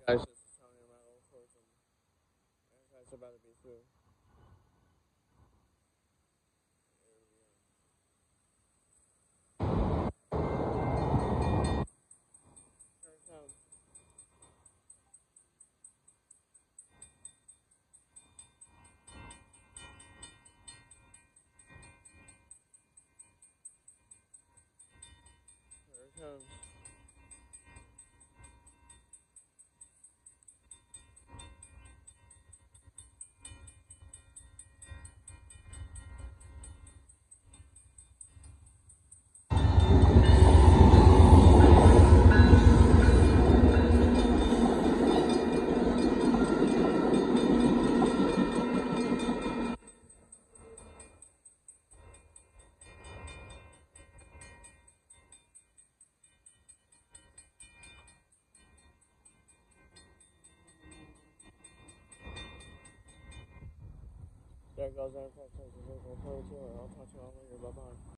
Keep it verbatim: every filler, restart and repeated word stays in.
Texas is talking about Oltorf and Amtrak's about to be through. Here it comes. Here it comes. There goes Amtrak Texas, April twenty-two, and I'll talk to you all later. Bye bye.